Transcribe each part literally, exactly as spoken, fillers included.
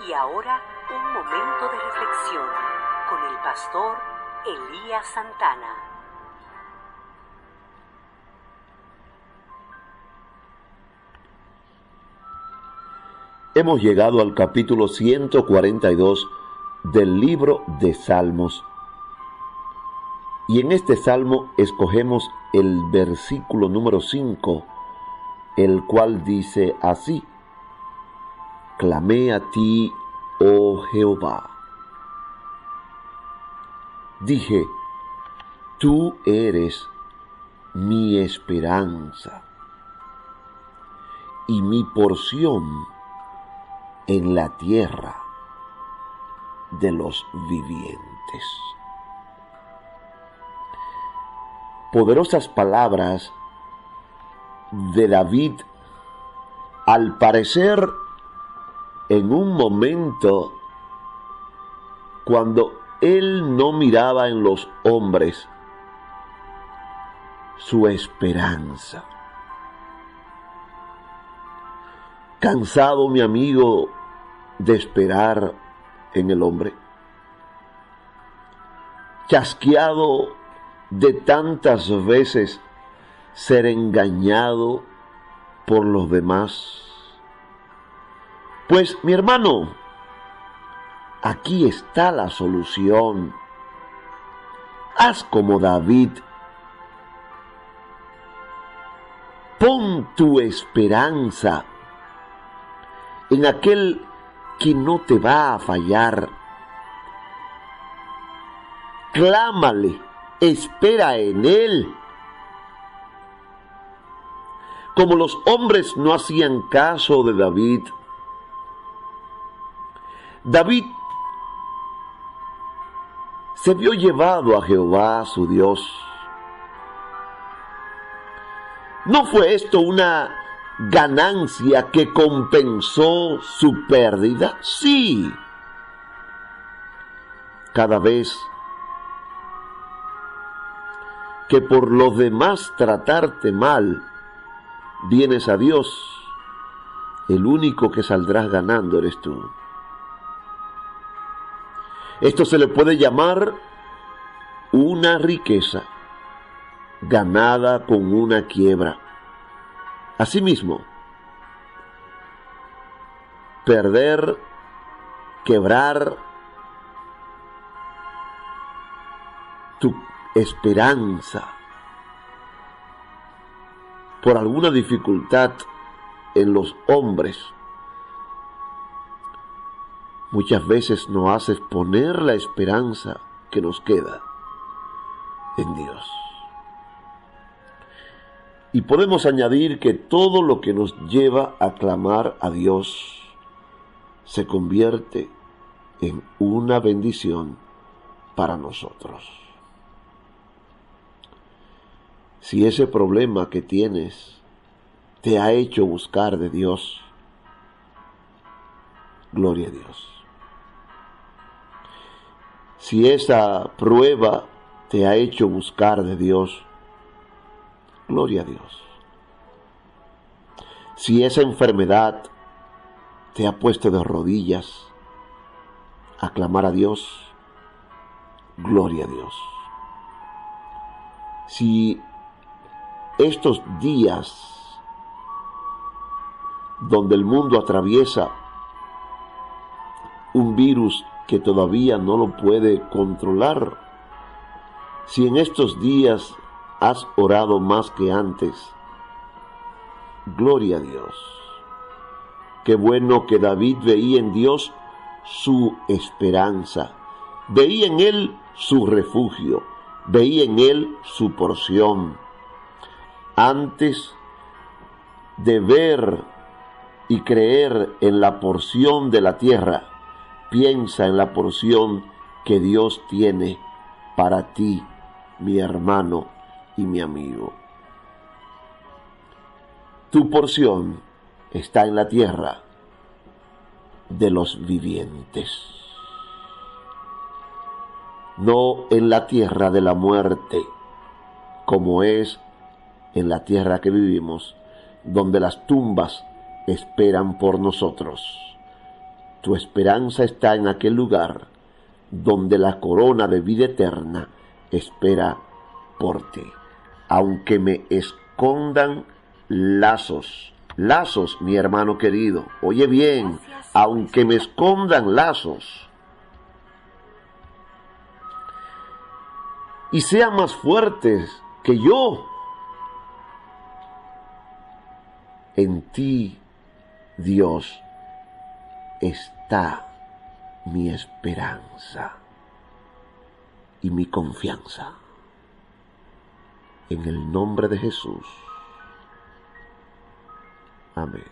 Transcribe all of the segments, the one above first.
Y ahora, un momento de reflexión con el pastor Elías Santana. Hemos llegado al capítulo ciento cuarenta y dos del libro de Salmos. Y en este salmo escogemos el versículo número cinco, el cual dice así: Clamé a ti, oh Jehová. Dije, tú eres mi esperanza y mi porción en la tierra de los vivientes. Poderosas palabras de David, al parecer en un momento cuando él no miraba en los hombres su esperanza. Cansado, mi amigo, de esperar en el hombre. Chasqueado de tantas veces ser engañado por los demás. Pues, mi hermano, aquí está la solución. Haz como David. Pon tu esperanza en aquel que no te va a fallar. Clámale, espera en él. Como los hombres no hacían caso de David, David se vio llevado a Jehová, su Dios. ¿No fue esto una ganancia que compensó su pérdida? Sí. Cada vez que por los demás tratarte mal, vienes a Dios, el único que saldrás ganando eres tú. Esto se le puede llamar una riqueza ganada con una quiebra. Asimismo, perder, quebrar tu esperanza por alguna dificultad en los hombres, muchas veces nos hace poner la esperanza que nos queda en Dios. Y podemos añadir que todo lo que nos lleva a clamar a Dios se convierte en una bendición para nosotros. Si ese problema que tienes te ha hecho buscar de Dios, gloria a Dios. Si esa prueba te ha hecho buscar de Dios, gloria a Dios. Si esa enfermedad te ha puesto de rodillas a clamar a Dios, gloria a Dios. Si estos días donde el mundo atraviesa un virus que todavía no lo puede controlar, si en estos días has orado más que antes, gloria a Dios. Qué bueno que David veía en Dios su esperanza, veía en Él su refugio, veía en Él su porción. Antes de ver y creer en la porción de la tierra, piensa en la porción que Dios tiene para ti, mi hermano y mi amigo. Tu porción está en la tierra de los vivientes, no en la tierra de la muerte, como es en la tierra que vivimos, donde las tumbas esperan por nosotros. Tu esperanza está en aquel lugar donde la corona de vida eterna espera por ti. Aunque me escondan lazos, lazos, mi hermano querido, oye bien, aunque me escondan lazos y sean más fuertes que yo, en ti, Dios, está mi esperanza y mi confianza. En el nombre de Jesús. Amén.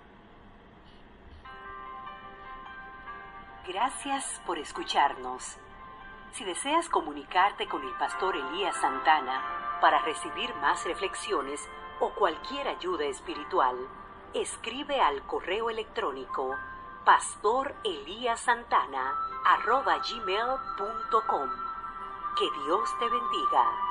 Gracias por escucharnos. Si deseas comunicarte con el pastor Elías Santana para recibir más reflexiones o cualquier ayuda espiritual, escribe al correo electrónico pastoreliasantana arroba gmail punto com. Que Dios te bendiga.